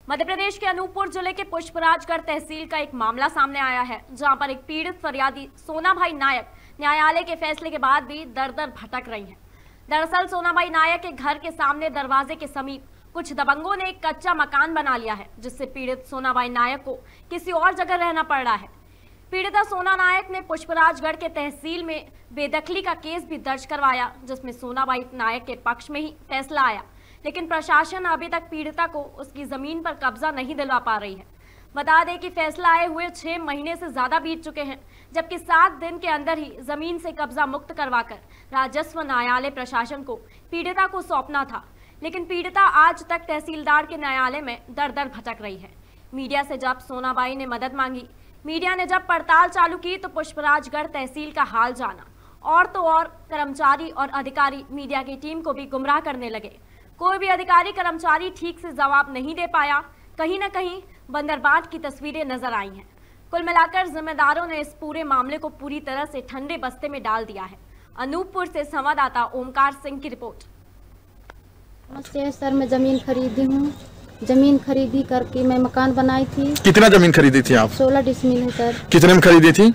मध्य प्रदेश के अनूपपुर जिले के पुष्पराजगढ़ तहसील का एक मामला सामने आया है, जहां पर एक पीड़ित फरियादी सोनाभाई नायक न्यायालय के फैसले के बाद भी दर दर भटक रही हैं। दरअसल सोनाभाई नायक के घर के सामने दरवाजे के समीप कुछ दबंगों ने एक कच्चा मकान बना लिया है, जिससे पीड़ित सोनाभाई नायक को किसी और जगह रहना पड़ रहा है। पीड़िता सोना नायक ने पुष्पराजगढ़ के तहसील में बेदखली का केस भी दर्ज करवाया, जिसमें सोनाभाई नायक के पक्ष में ही फैसला आया, लेकिन प्रशासन अभी तक पीड़िता को उसकी जमीन पर कब्जा नहीं दिलवा पा रही है। बता दें कि फैसला आए हुए 6 महीने से ज्यादा बीत चुके हैं, जबकि 7 दिन के अंदर ही जमीन से कब्जा मुक्त करवाकर राजस्व न्यायालय प्रशासन को पीड़िता को सौंपना था, लेकिन पीड़िता आज तक तहसीलदार के न्यायालय में दर दर भटक रही है। मीडिया से जब सोनाबाई ने मदद मांगी, मीडिया ने जब पड़ताल चालू की तो पुष्पराजगढ़ तहसील का हाल जाना, और तो और कर्मचारी और अधिकारी मीडिया की टीम को भी गुमराह करने लगे। कोई भी अधिकारी कर्मचारी ठीक से जवाब नहीं दे पाया। कहीं न कहीं बंदरबाट की तस्वीरें नजर आई हैं। कुल मिलाकर जिम्मेदारों ने इस पूरे मामले को पूरी तरह से ठंडे बस्ते में डाल दिया है। अनूपपुर से संवाददाता ओमकार सिंह की रिपोर्ट। नमस्ते सर, मैं जमीन खरीदी हूँ। जमीन खरीदी करके मैं मकान बनाई थी। कितना जमीन खरीदी थी आप? 16 डिसमिल है सर। कितने में खरीदी थी?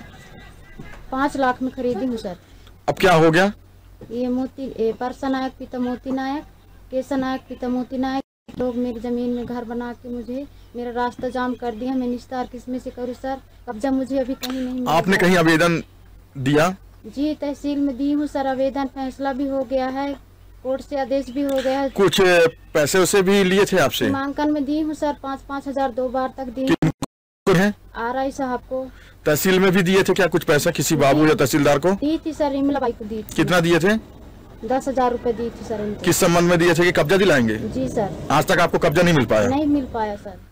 5 लाख में खरीदी हूँ सर। अब क्या हो गया? ये परसा नायक पिता मोती नायक, केसा नायक पिता मोती नायक लोग मेरी जमीन में घर बना के मुझे मेरा रास्ता जाम कर दिया। मैं निस्तार किसमें से करूँ सर? कब्जा मुझे अभी कहीं नहीं मिला। आपने कहीं आवेदन दिया? जी तहसील में दी हूँ सर आवेदन, फैसला भी हो गया है, कोर्ट से आदेश भी हो गया है। कुछ पैसे उसे भी लिए थे आपसे? नामांकन में दी हूँ सर, 5-5 हजार 2 बार तक दी है। RI साहब को। तहसील में भी दिए थे क्या कुछ पैसा किसी बाबू या तहसीलदार को? दी थी सर, इमला बाई को दी थी। कितना दिए थे? 10,000 रुपए दी थी सर। किस संबंध में दिए थे कि कब्जा दिलाएंगे? जी सर। आज तक आपको कब्जा नहीं मिल पाया? नहीं मिल पाया सर।